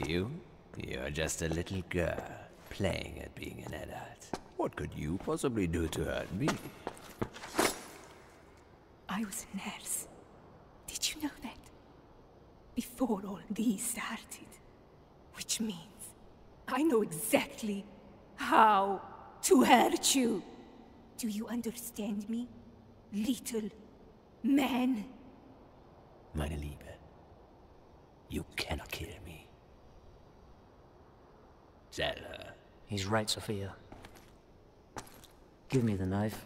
you? You're just a little girl, playing at being an adult. What could you possibly do to hurt me? I was a nurse. Did you know that? Before all this started. Which means I know exactly how to hurt you. Do you understand me, little man? Meine Liebe, you cannot kill me. Tell her. He's right, Sophia. Give me the knife.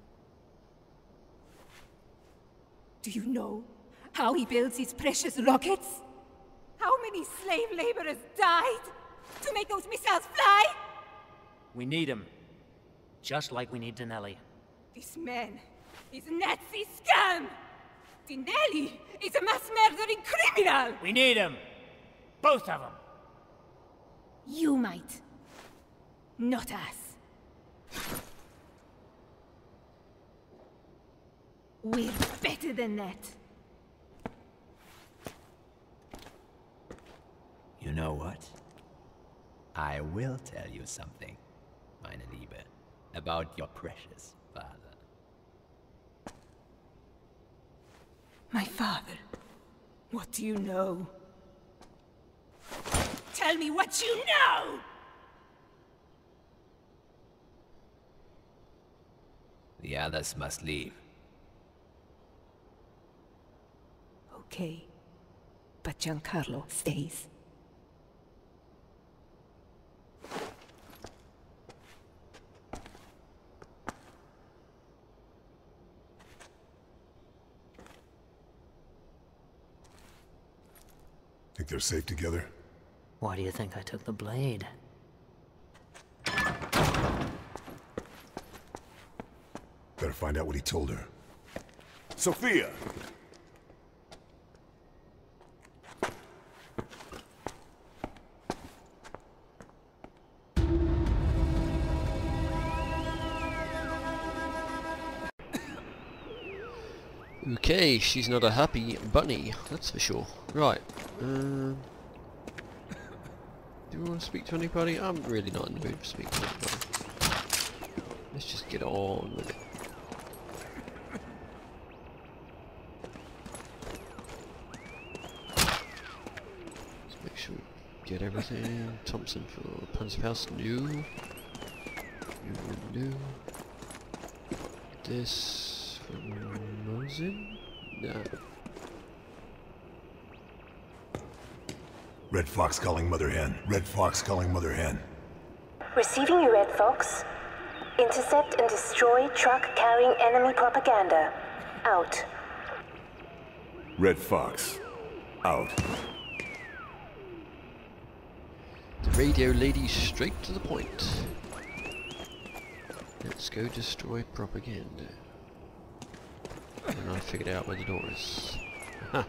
Do you know how he builds his precious rockets? How many slave laborers died to make those missiles fly? We need him. Just like we need Dinelli. This man is a Nazi scum! Dinelli is a mass-murdering criminal! We need him! Both of them! You might. Not us. We're better than that. You know what? I will tell you something, meine Liebe, about your precious father. My father? What do you know? Tell me what you know! The others must leave. Okay. But Giancarlo stays. Think they're safe together? Why do you think I took the blade? Better find out what he told her. Sophia! Okay, she's not a happy bunny, that's for sure. Right, do we want to speak to anybody? I'm really not in the mood for speaking to anybody. Let's just get on with it. Let's make sure we get everything. Thompson for Panzer House, new. New. This for Mosin? No. Red Fox calling Mother Hen. Red Fox calling Mother Hen. Receiving you, Red Fox. Intercept and destroy truck carrying enemy propaganda. Out. Red Fox. Out. The radio lady's straight to the point. Let's go destroy propaganda. And I figured out where the door is. Aha.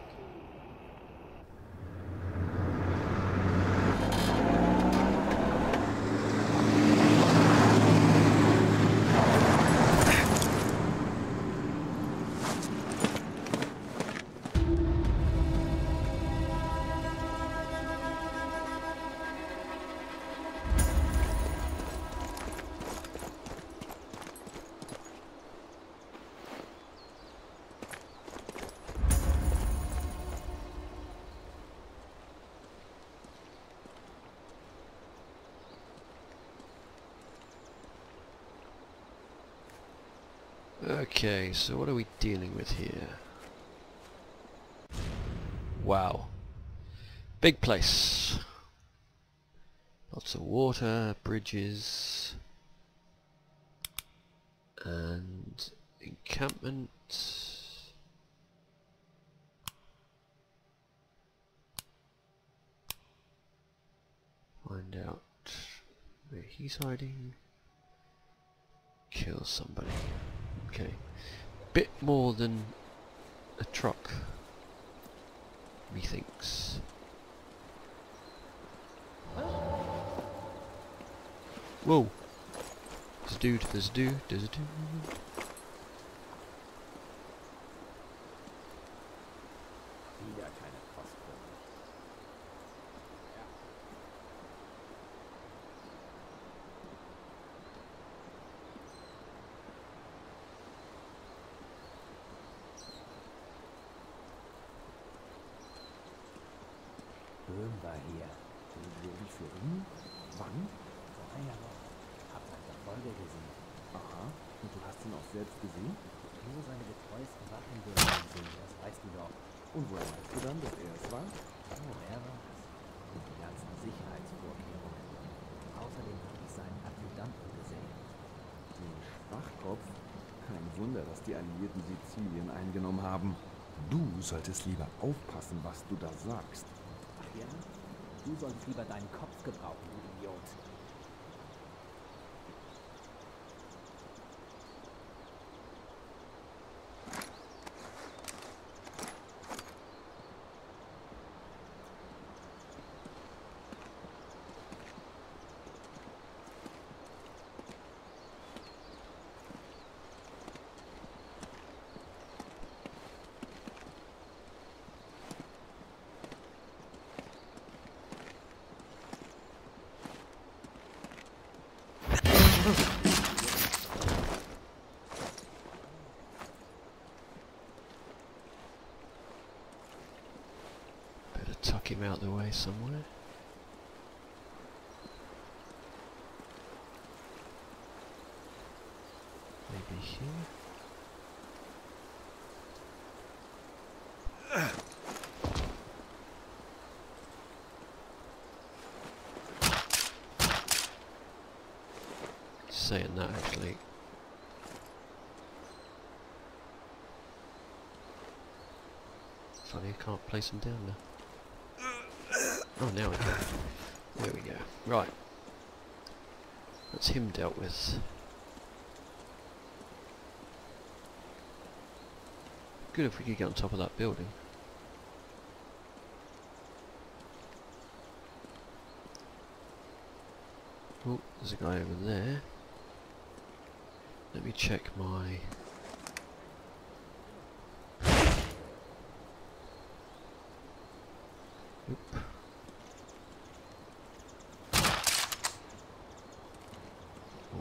Okay, so what are we dealing with here? Wow. Big place. Lots of water, bridges, and encampment. Find out where he's hiding. Kill somebody. Okay. Bit more than a truck, methinks. Whoa! There's a dude, there's a dude, there's a dude. Böhm war hier. Für ihn? Wann? Vor einer Woche. Hab seinen Verfolger gesehen. Aha. Und du hast ihn auch selbst gesehen? Nur seine getreuesten Wachen dürfen ihn sehen, das weißt du doch. Und woher weißt du dann, dass er es war? Oh, er war es. Die ganzen Sicherheitsvorkehrungen. Außerdem habe ich seinen Adjutanten gesehen. Den Schwachkopf? Kein Wunder, dass die Alliierten Sizilien eingenommen haben. Du solltest lieber aufpassen, was du da sagst. Ach ja? Du solltest lieber deinen Kopf gebrauchen, du Idiot. Better tuck him out the way somewhere. Maybe here. Saying that actually. Funny I can't place them down now. Oh, now we can. There we go. Right. That's him dealt with. Good if we could get on top of that building. Oh, there's a guy over there. Let me check my... Oop. Oh.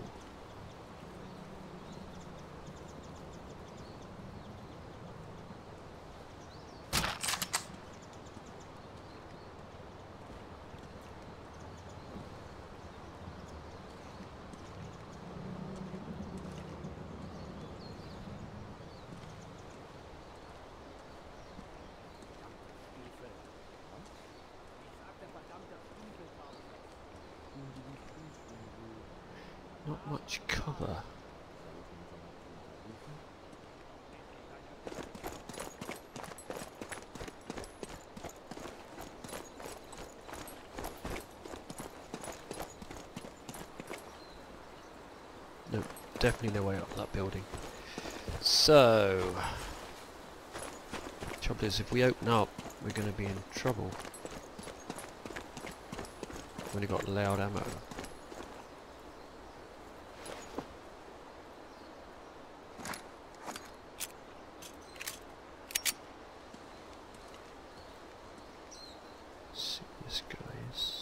Not much cover. No, definitely no way up that building. So, trouble is, if we open up, we're going to be in trouble. We've only got loud ammo. See what this guy is.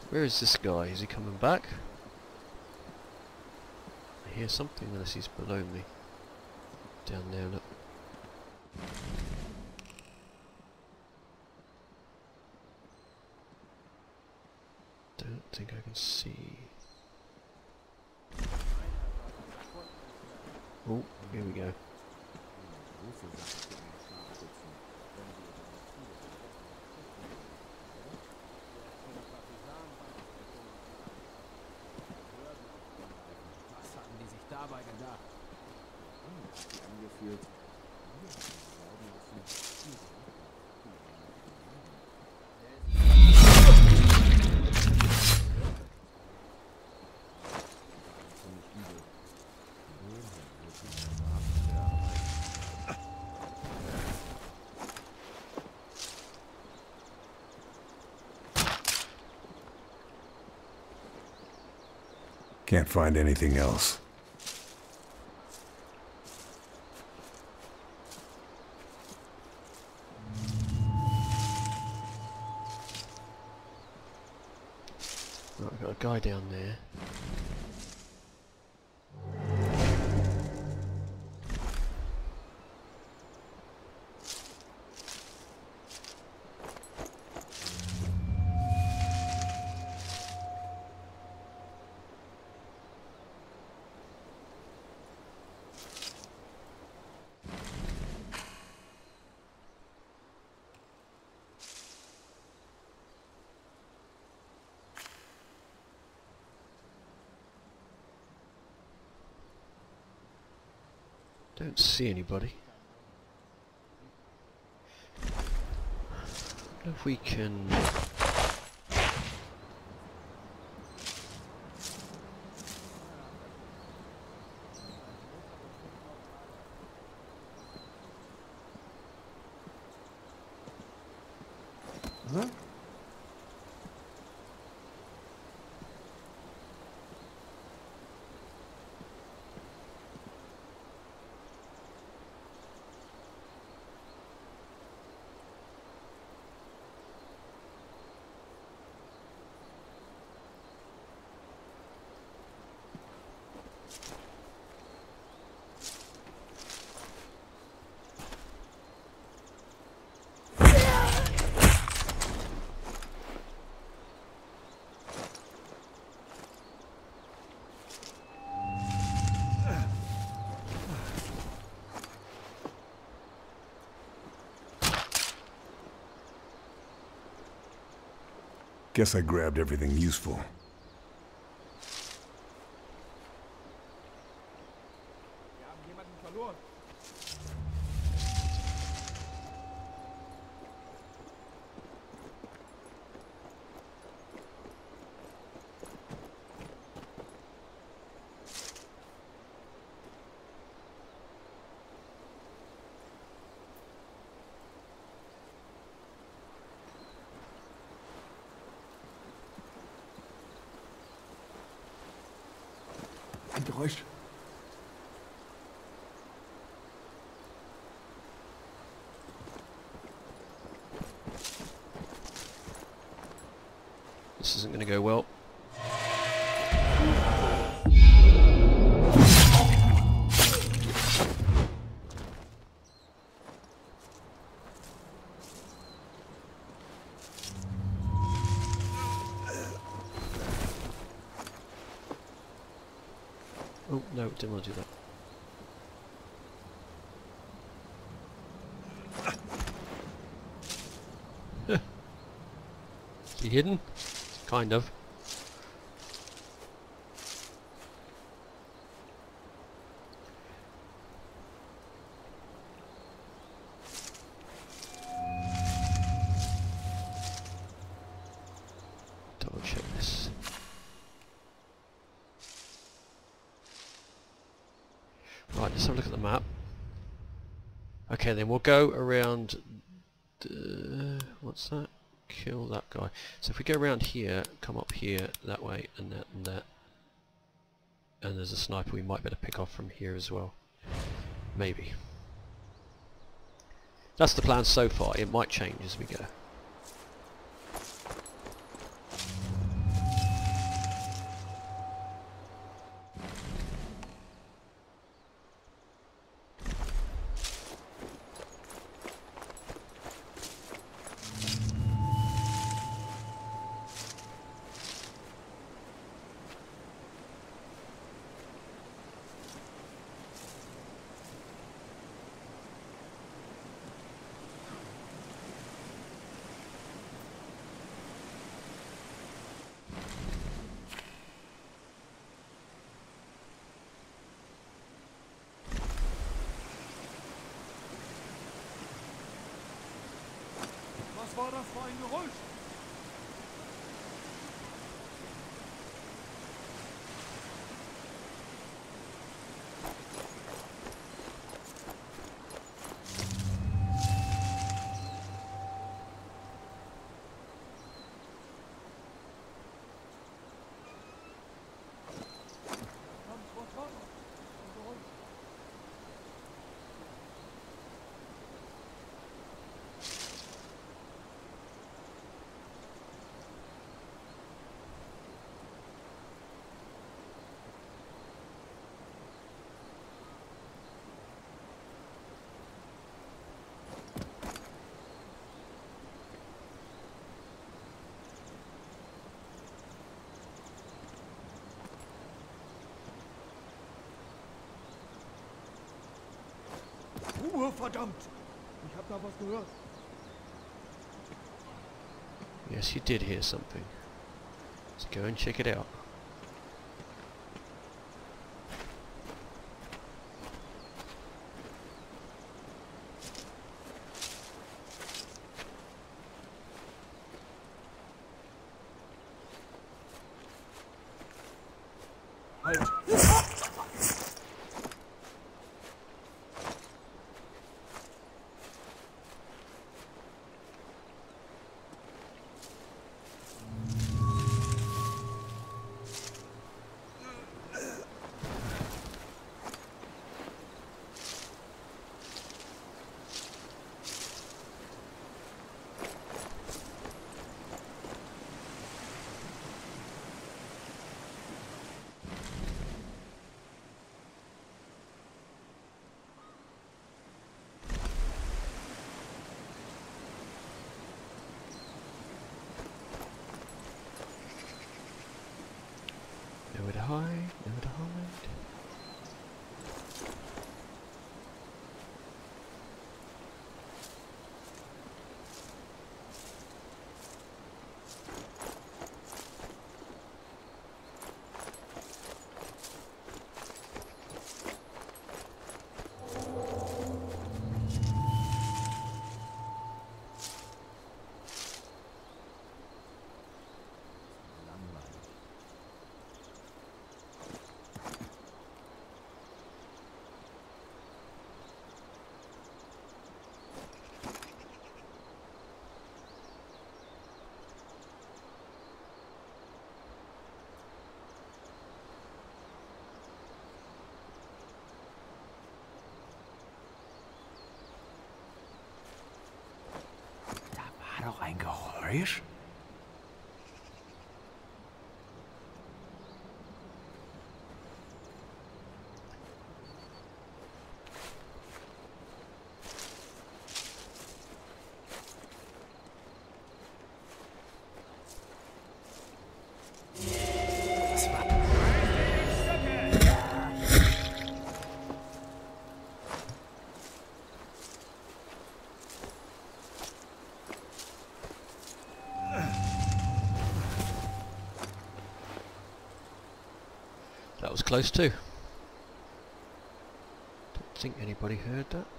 Where is this guy? Is he coming back? I hear something unless he's below me. Down there, look. Don't think I can see. Oh, here we go. Was haben die sich dabei gedacht? Die angeführt. Can't find anything else. Right, we've got a guy down there. Don't see anybody. I don't know if we can... Huh? Guess I grabbed everything useful. Ein Geräusch. This isn't going to go well. Oh, no, didn't want to do that. Is he hidden? Kind of. Double check this. Right, let's have a look at the map. Okay, then we'll go around... what's that? Kill that guy. So if we go around here, come up here, that way, and that, and that. And there's a sniper we might better pick off from here as well. Maybe. That's the plan so far. It might change as we go. war das für ein Geräusch? Ruhe, verdammt! Ich hab da was gehört. Yes, you did hear something. Let's go and check it out. Halt! Nowhere to hide, nowhere to hide. War doch ein Geräusch? Was war? That was close too. Don't think anybody heard that.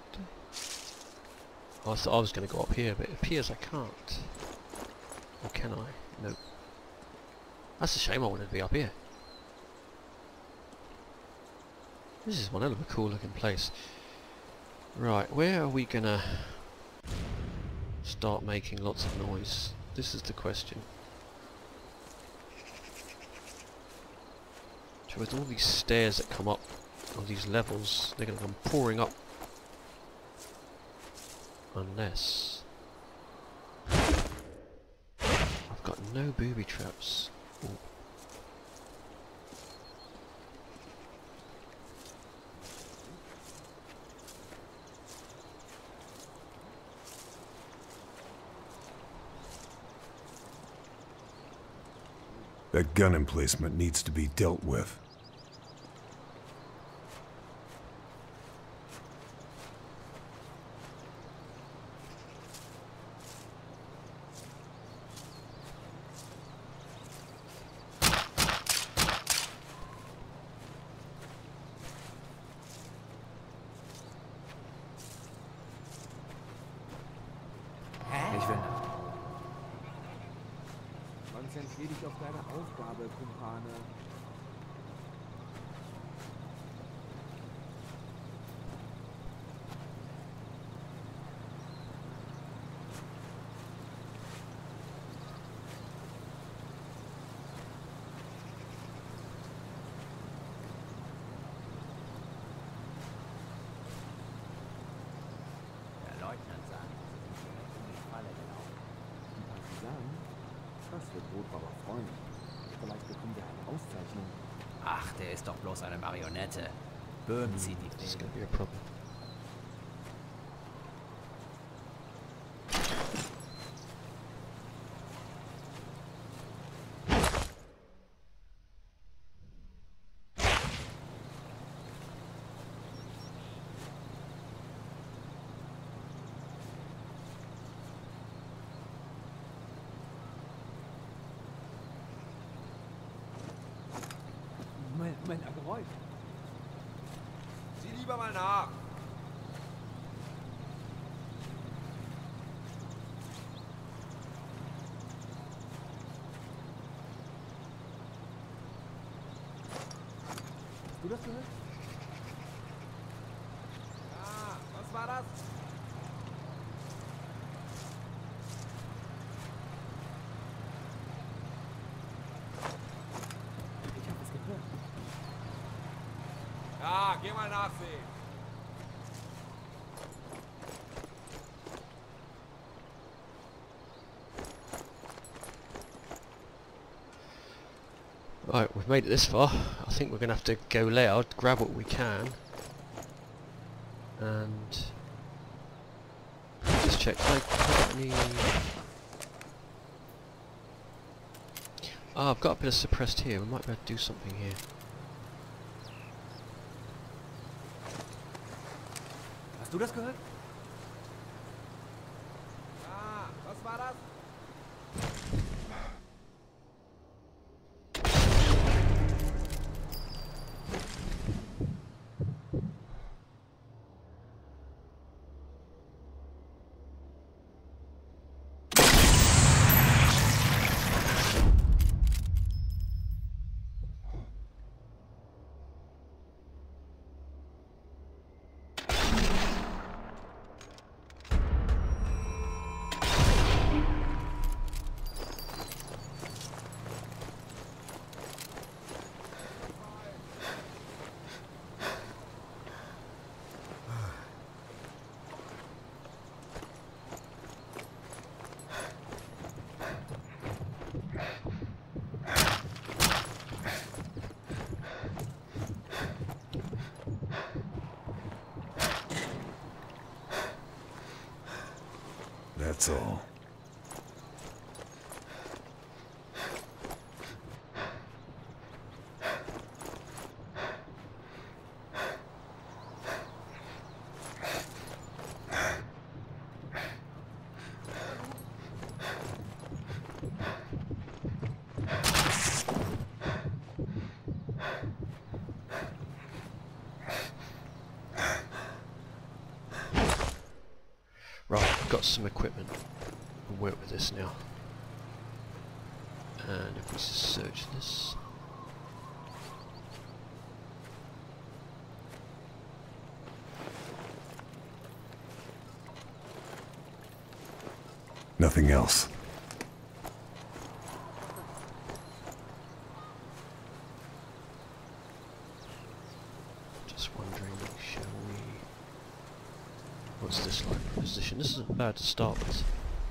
I thought I was going to go up here, but it appears I can't. Or can I? No. That's a shame, I wanted to be up here. This is one hell of a cool looking place. Right, where are we going to start making lots of noise? This is the question. So with all these stairs that come up, all these levels, they're going to come pouring up. Unless I've got no booby traps. Ooh. That gun emplacement needs to be dealt with. Ich will nach. Konzentrier dich auf deine Aufgabe, Kumpane. Der Leutnant sagt, sie sind direkt in die Falle gelaufen. Die Partisanen? Das wird Rotbauer freuen. Vielleicht bekommen wir eine Auszeichnung. Ach, der ist doch bloß eine Marionette. Böhm zieht die It's Fäden. gonna be a problem. Mein Geräusch. Sieh lieber mal nach. Hast du das gehört? Ah, was war das? Ich habe es gehört. Ja, geh mal nachsehen. Right, we've made it this far. I think we're going to have to go loud, grab what we can, and just check. Can I put any... Ah, I've got a bit of suppressed here. We might be able to do something here. Hast du das gehört? Ah, was war das? That's all. Right, I've got some equipment. We'll work with this now. And if we search this... Nothing else. Just wondering, shall we... What's this like position? This isn't bad to start with.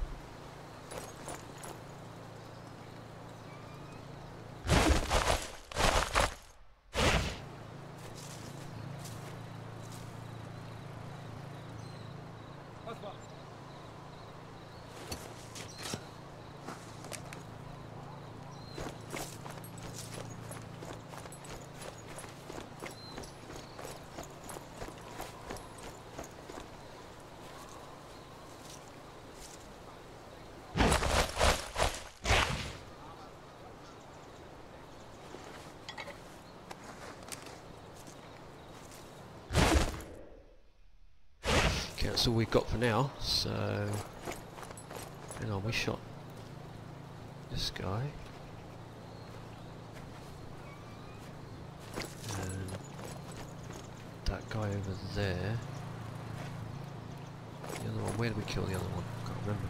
Okay, that's all we've got for now, so... Hang on, we shot this guy. that guy over there. The other one, where did we kill the other one? I can't remember.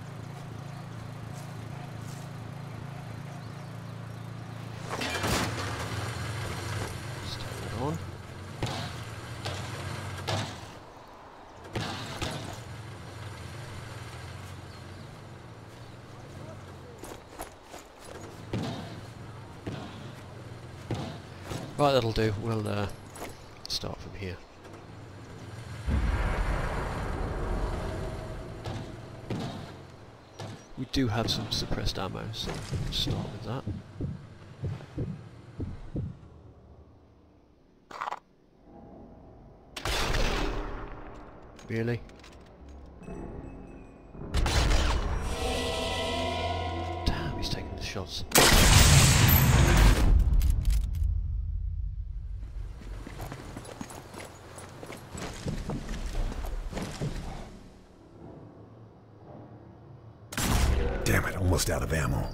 Let's take that on. Right, that'll do. We'll start from here. We do have some suppressed ammo, so we'll start with that. Really? Damn, he's taking the shots. Damn it, almost out of ammo.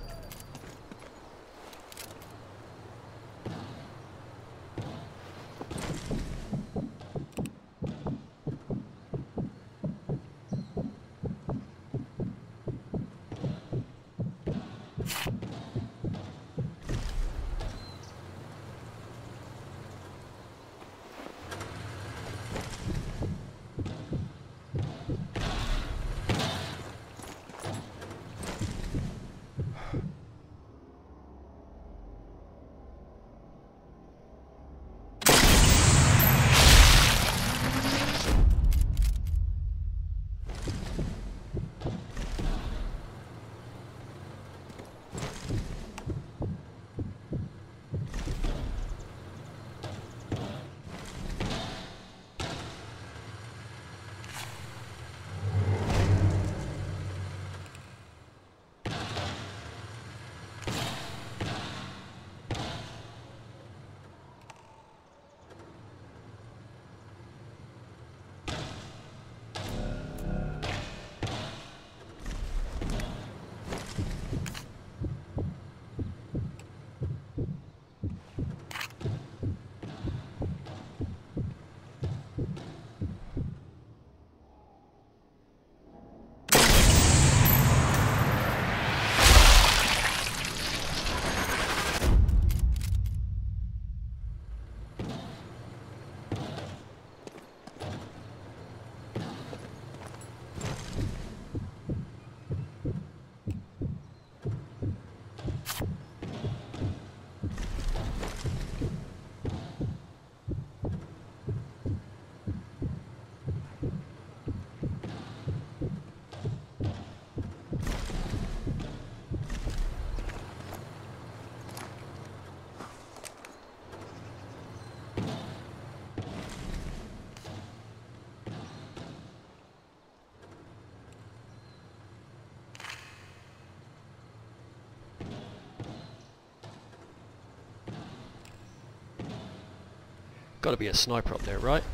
Got to be a sniper up there, right?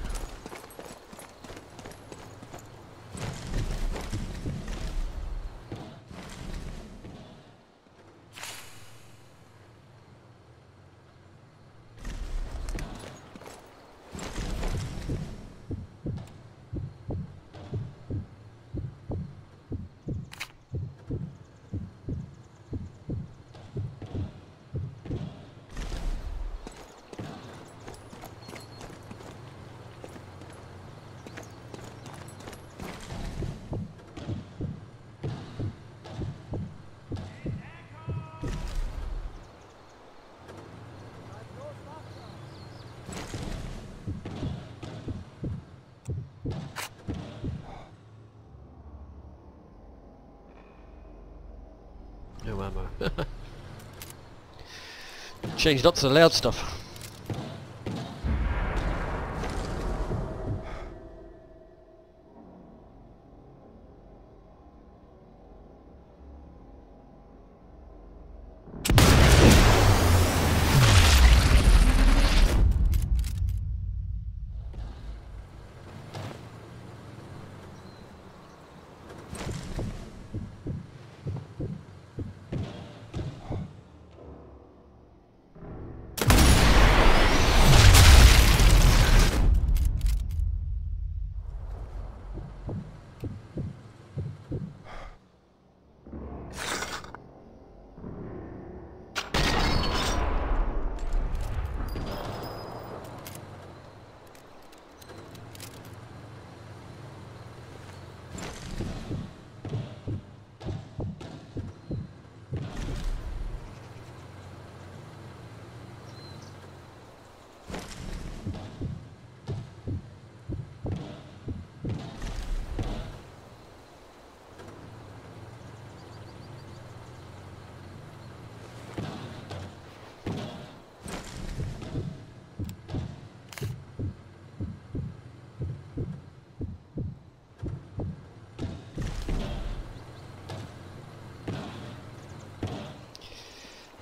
No ammo. Changed up to the loud stuff.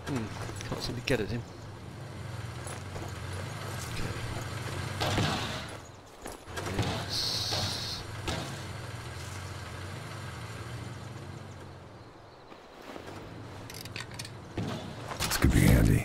Can't seem to get at him. Okay. Yes. This could be handy.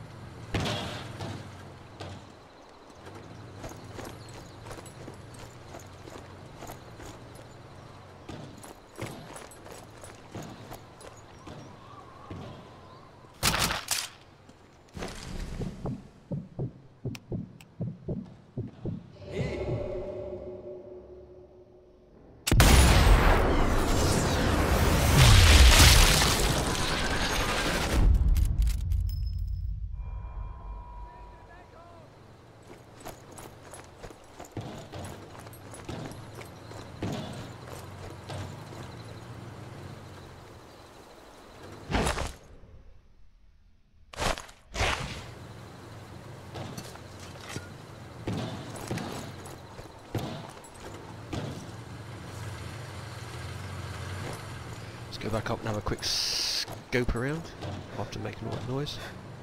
Go back up and have a quick scope around after making all that noise.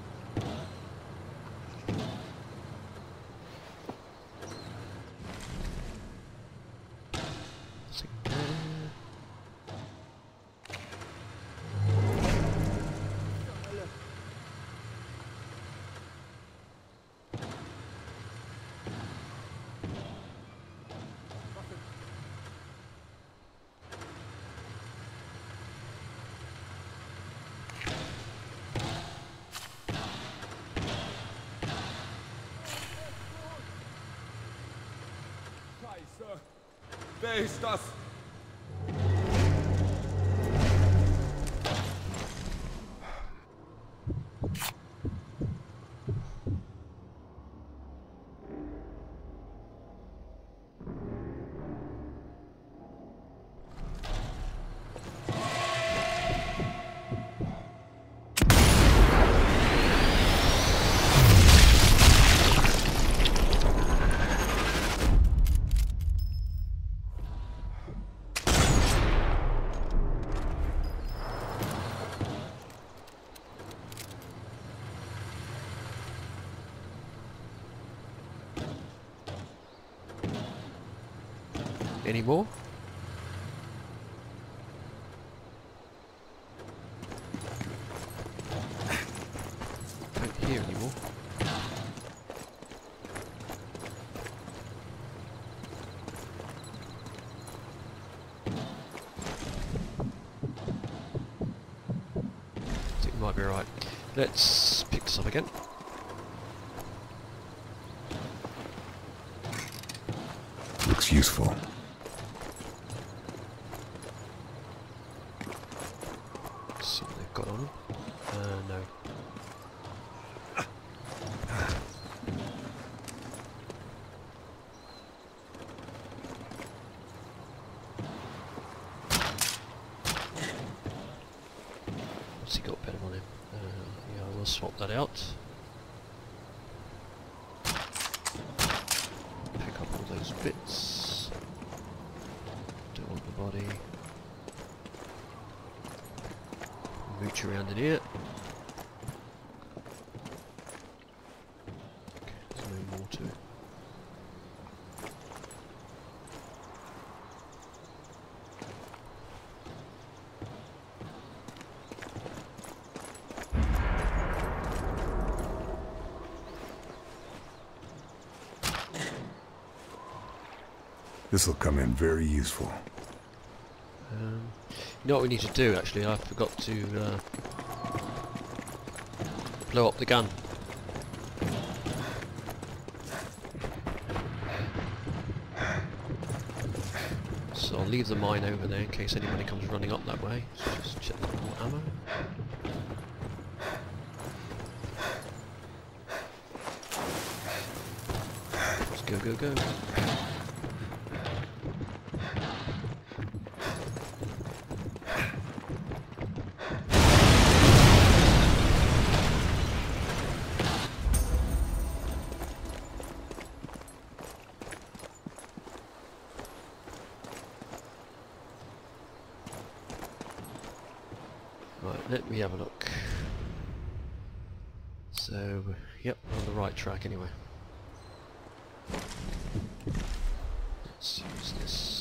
Wer ist das? Any more? Don't hear any more. I think we might be right. Let's pick this up again. Looks useful. See what they've got on them. No. What's he got better on him? Yeah, I will swap that out. Pick up all those bits. Do on the body. Mooch around in here. Okay, there's no more to it. This'll come in very useful. You know what we need to do actually? I forgot to blow up the gun. So I'll leave the mine over there in case anybody comes running up that way. So just check for more ammo. Let's go, go, go. Right, let me have a look. So, yep, on the right track anyway. Let's use this.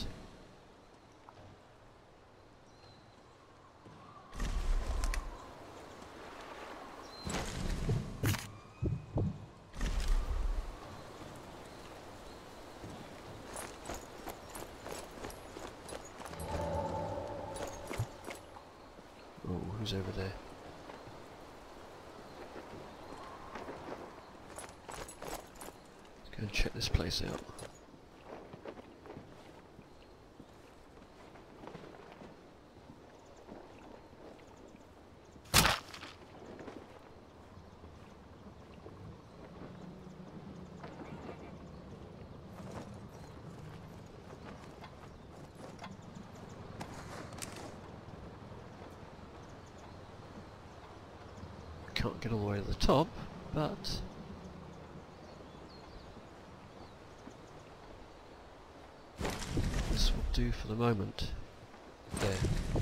Oh, who's over there? Let's go and check this place out. Can't get all the way to the top, but this will do for the moment. There.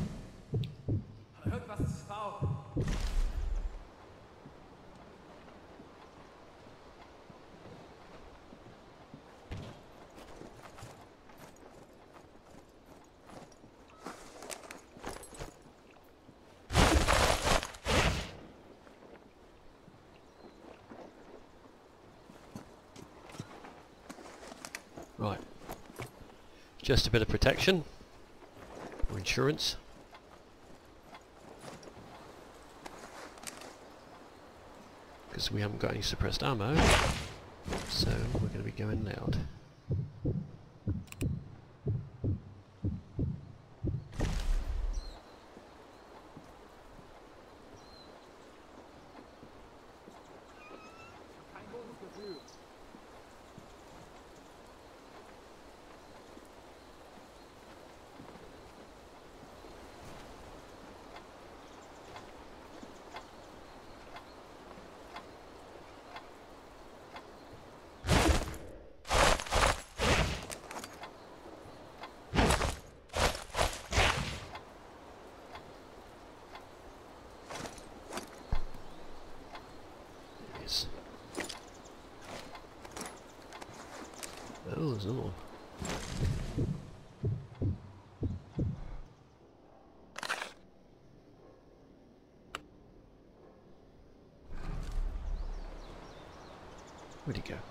Right. Just a bit of protection or insurance. Because we haven't got any suppressed ammo, so we're going to be going loud. Oh, there's another one. Where'd he go?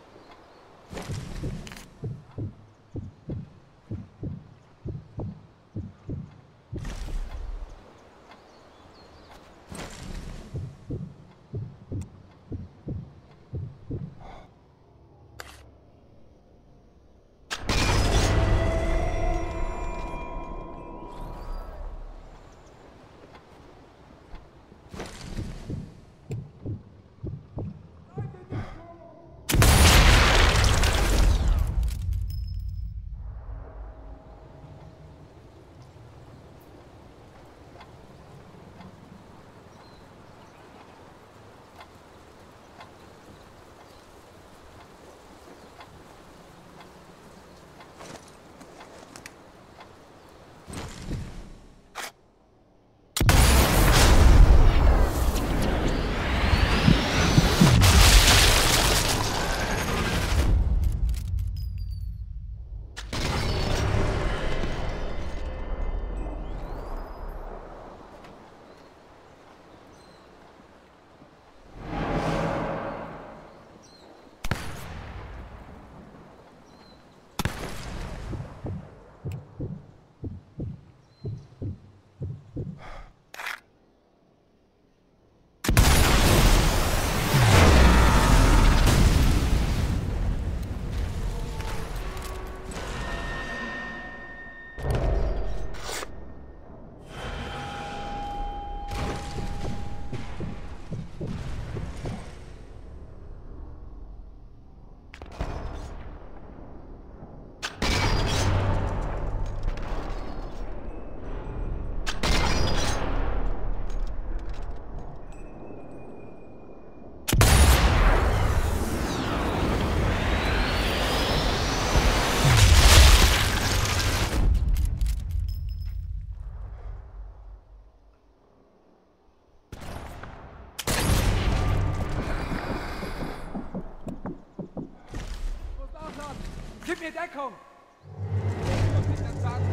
Gib mir Deckung! Ich muss nicht sagen.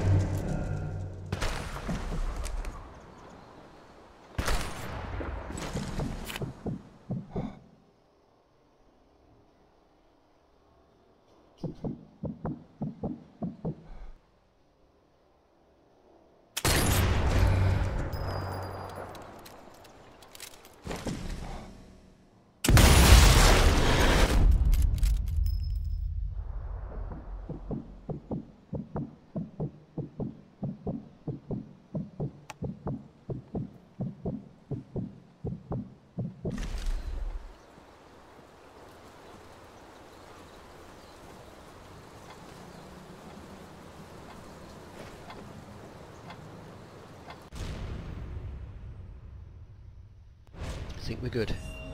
I think we're good.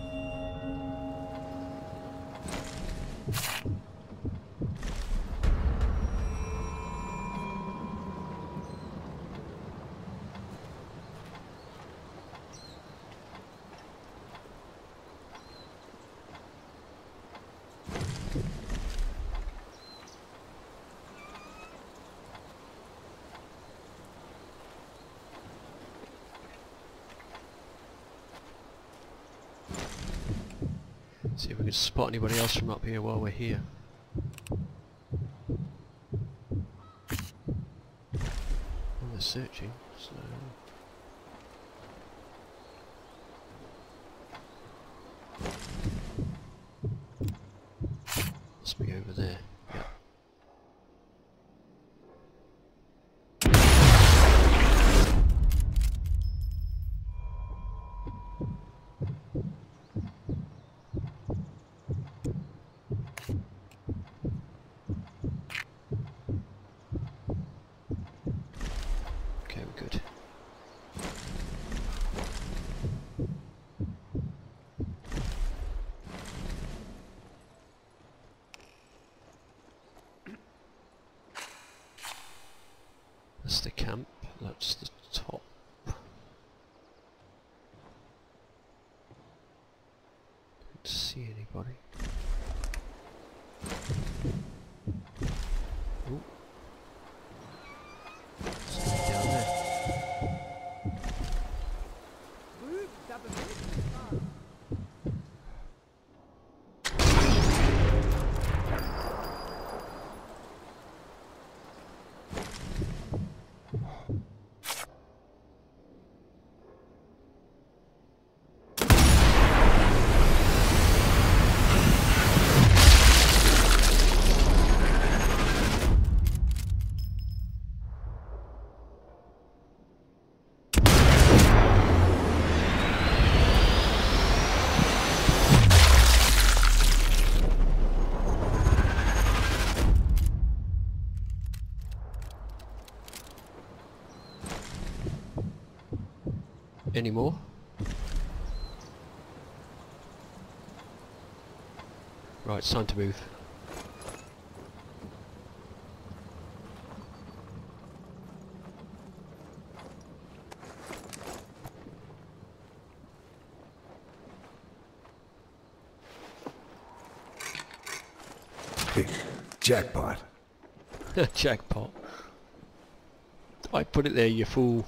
See if we can spot anybody else from up here while we're here. Well, they're searching, so... Must be over there. Yep. Okay, we're good. That's the camp, that's the top. Don't see anybody. Ooh. Somebody down there. Any more? Right, it's time to move. Hey, jackpot. Jackpot. I put it there, you fool.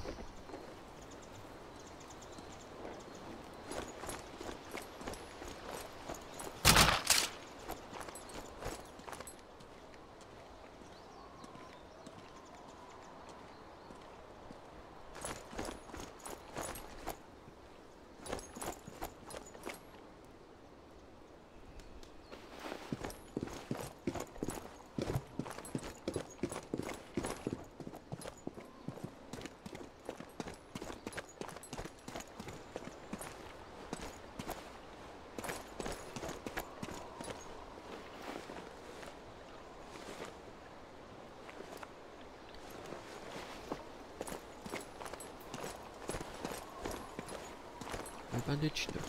No bandage? No.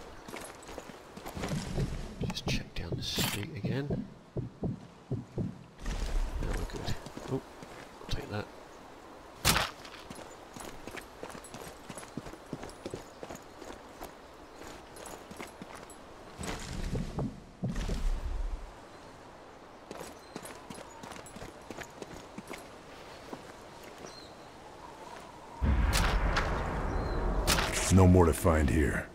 Just check down the street again. Now we're good. Oh, I'll take that. No more to find here.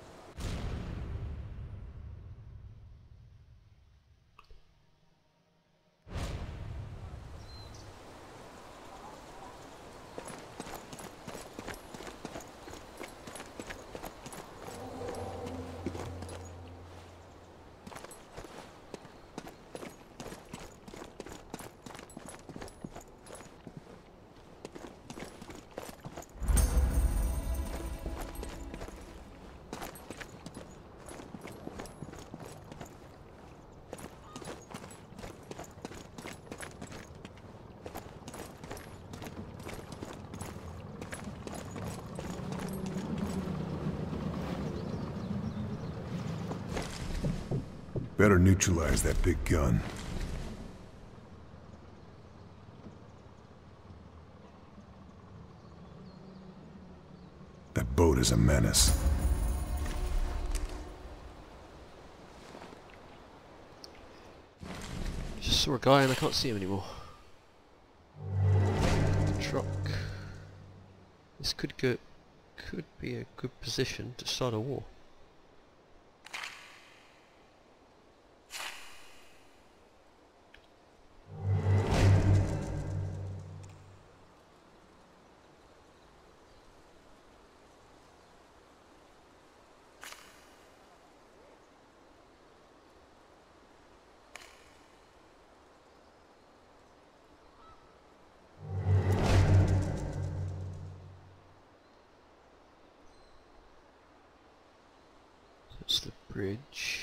Better neutralize that big gun. That boat is a menace. Just saw a guy and I can't see him anymore. The truck. This could be a good position to start a war. That's the bridge.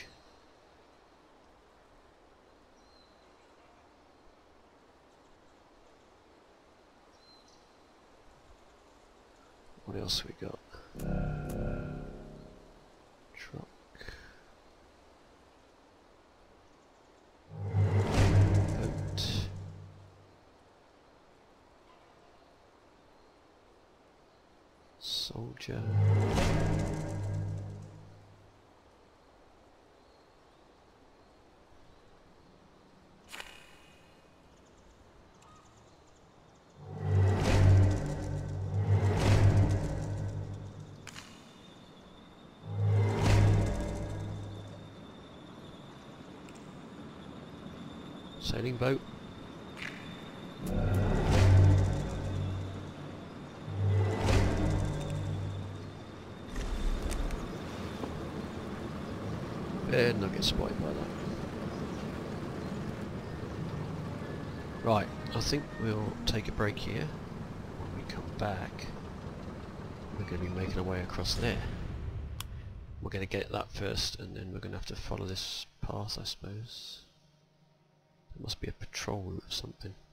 What else we got? Truck. Boat. Soldier. Sailing boat. And I'll get spotted by that. Right, I think we'll take a break here. When we come back, we're going to be making our way across there. We're going to get that first, and then we're going to have to follow this path, I suppose. There must be a patrol route or something.